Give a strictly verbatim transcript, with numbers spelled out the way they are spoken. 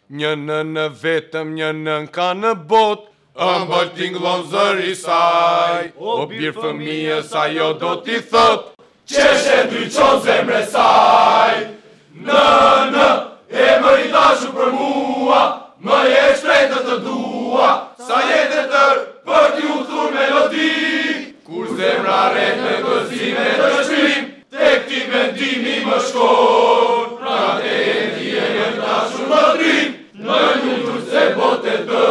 Një nënë vetëm një nën ka në bot, ëmbël tingllon zëri saj. O birë fëmijës ajo do t'i thot, qeshe dy qon zemre saj. Nënë, e më i dashur për mua, më je shtrejtë të dua, sa jetë e tërë për t'i u thur melodi. Kur zemra rejt me gëzime të shkrim, tek ti mendimi më shkon, pra te e ti e një dashur më trim, në një se bote të